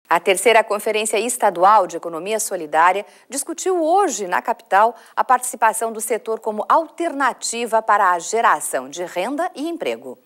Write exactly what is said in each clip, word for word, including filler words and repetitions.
A terceira Conferência Estadual de Economia Solidária discutiu hoje, na capital, a participação do setor como alternativa para a geração de renda e emprego.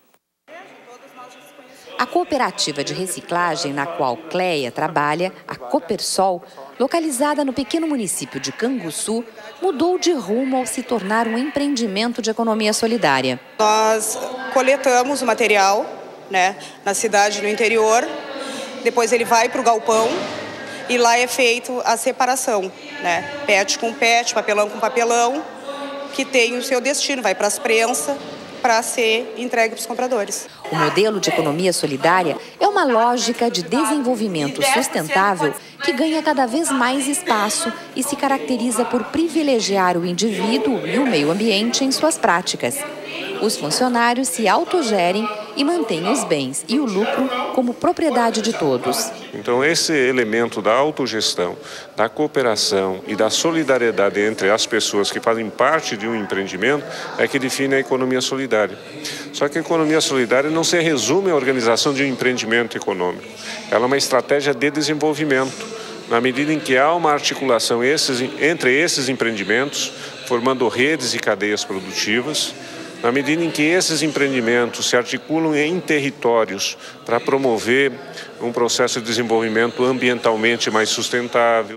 A cooperativa de reciclagem na qual Cleia trabalha, a Copersol, localizada no pequeno município de Canguçu, mudou de rumo ao se tornar um empreendimento de economia solidária. Nós coletamos o material, né, na cidade, no interior. Depois ele vai para o galpão e lá é feito a separação, né? Pet com pet, papelão com papelão, que tem o seu destino, vai para as prensas para ser entregue para os compradores. O modelo de economia solidária é uma lógica de desenvolvimento sustentável que ganha cada vez mais espaço e se caracteriza por privilegiar o indivíduo e o meio ambiente em suas práticas. Os funcionários se autogerem e mantêm os bens e o lucro como propriedade de todos. Então, esse elemento da autogestão, da cooperação e da solidariedade entre as pessoas que fazem parte de um empreendimento é que define a economia solidária. Só que a economia solidária não se resume à organização de um empreendimento econômico. Ela é uma estratégia de desenvolvimento, na medida em que há uma articulação esses, entre esses empreendimentos, formando redes e cadeias produtivas, na medida em que esses empreendimentos se articulam em territórios para promover um processo de desenvolvimento ambientalmente mais sustentável.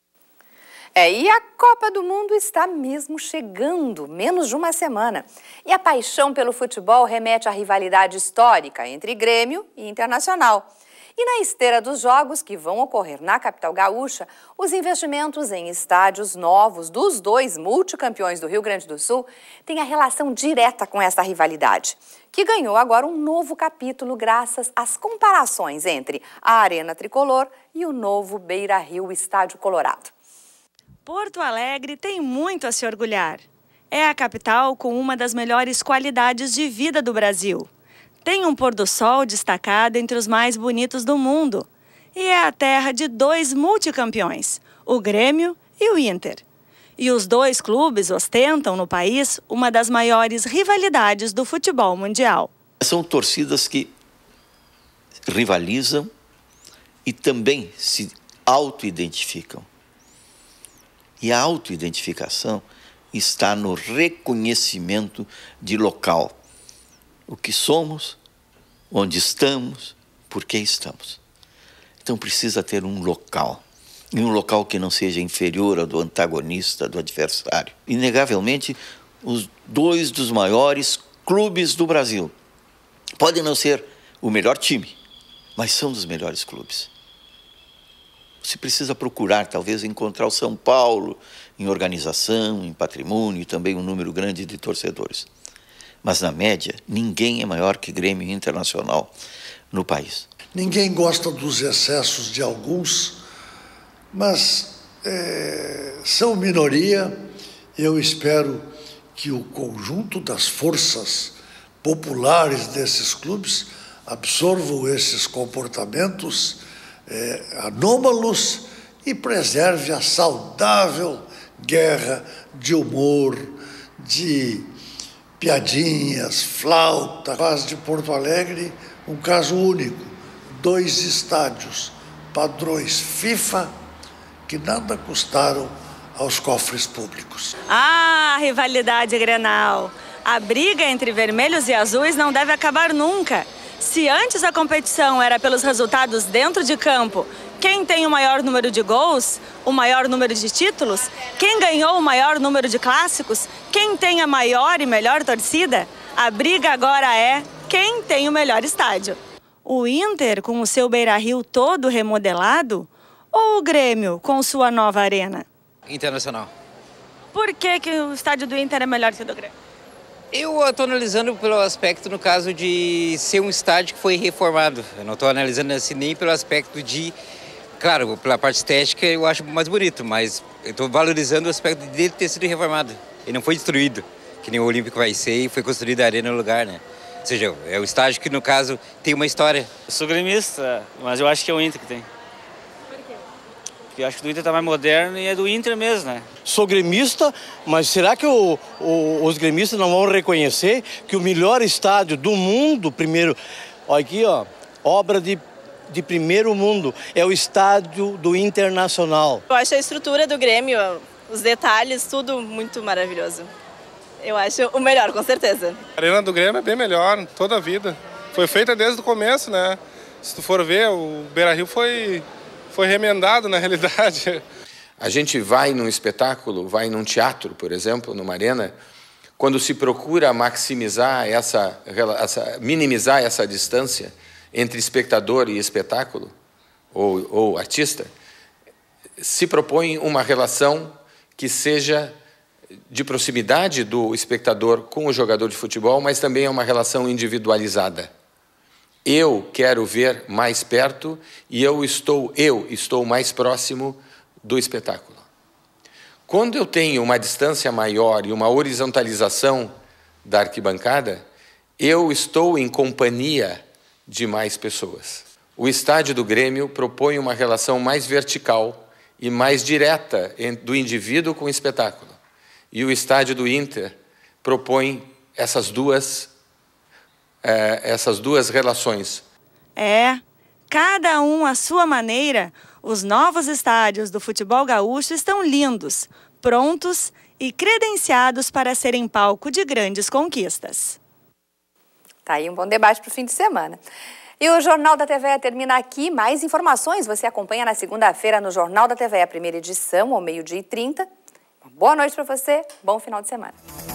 É, e a Copa do Mundo está mesmo chegando, menos de uma semana. E a paixão pelo futebol remete à rivalidade histórica entre Grêmio e Internacional. E na esteira dos jogos que vão ocorrer na capital gaúcha, os investimentos em estádios novos dos dois multicampeões do Rio Grande do Sul têm a relação direta com essa rivalidade, que ganhou agora um novo capítulo graças às comparações entre a Arena Tricolor e o novo Beira-Rio Estádio Colorado. Porto Alegre tem muito a se orgulhar. É a capital com uma das melhores qualidades de vida do Brasil. Tem um pôr-do-sol destacado entre os mais bonitos do mundo. E é a terra de dois multicampeões, o Grêmio e o Inter. E os dois clubes ostentam no país uma das maiores rivalidades do futebol mundial. São torcidas que rivalizam e também se auto-identificam. E a auto-identificação está no reconhecimento de local. O que somos, onde estamos, por que estamos. Então precisa ter um local, e um local que não seja inferior ao do antagonista, do adversário. Inegavelmente, os dois dos maiores clubes do Brasil. Podem não ser o melhor time, mas são dos melhores clubes. Você precisa procurar, talvez, encontrar o São Paulo em organização, em patrimônio e também um número grande de torcedores. Mas, na média, ninguém é maior que Grêmio Internacional no país. Ninguém gosta dos excessos de alguns, mas é, são minoria. Eu espero que o conjunto das forças populares desses clubes absorvam esses comportamentos é, anômalos e preserve a saudável guerra de humor, de piadinhas, flauta. Faz de Porto Alegre um caso único. Dois estádios, padrões FIFA, que nada custaram aos cofres públicos. Ah, rivalidade Grenal! A briga entre vermelhos e azuis não deve acabar nunca. Se antes a competição era pelos resultados dentro de campo, quem tem o maior número de gols, o maior número de títulos, quem ganhou o maior número de clássicos, quem tem a maior e melhor torcida, a briga agora é quem tem o melhor estádio. O Inter com o seu Beira-Rio todo remodelado ou o Grêmio com sua nova arena? Internacional. Por que que o estádio do Inter é melhor que o do Grêmio? Eu estou analisando pelo aspecto, no caso, de ser um estádio que foi reformado. Eu não estou analisando assim nem pelo aspecto de... Claro, pela parte estética eu acho mais bonito, mas eu estou valorizando o aspecto dele ter sido reformado. Ele não foi destruído, que nem o Olímpico vai ser, e foi construída a arena no lugar, né? Ou seja, é o estádio que, no caso, tem uma história. Eu sou gremista, mas eu acho que é o Inter que tem. Por quê? Porque eu acho que o do Inter tá mais moderno e é do Inter mesmo, né? Sou gremista, mas será que o, o, os gremistas não vão reconhecer que o melhor estádio do mundo, primeiro, olha aqui, ó, obra de de primeiro mundo, é o estádio do Internacional. Eu acho a estrutura do Grêmio, os detalhes, tudo muito maravilhoso. Eu acho o melhor, com certeza. A Arena do Grêmio é bem melhor, toda a vida. Foi feita desde o começo, né? Se tu for ver, o Beira-Rio foi, foi remendado, na realidade. A gente vai num espetáculo, vai num teatro, por exemplo, numa arena, quando se procura maximizar essa, essa minimizar essa distância entre espectador e espetáculo, ou, ou artista, se propõe uma relação que seja de proximidade do espectador com o jogador de futebol, mas também é uma relação individualizada. Eu quero ver mais perto e eu estou, eu estou mais próximo do espetáculo. Quando eu tenho uma distância maior e uma horizontalização da arquibancada, eu estou em companhia de mais pessoas. O estádio do Grêmio propõe uma relação mais vertical e mais direta do indivíduo com o espetáculo. E o estádio do Inter propõe essas duas, é, essas duas relações. É, cada um à sua maneira, os novos estádios do futebol gaúcho estão lindos, prontos e credenciados para serem palco de grandes conquistas. Tá aí um bom debate para o fim de semana. E o Jornal da T V E termina aqui. Mais informações você acompanha na segunda-feira no Jornal da T V E, a primeira edição, ao meio-dia e trinta. Uma boa noite para você, bom final de semana.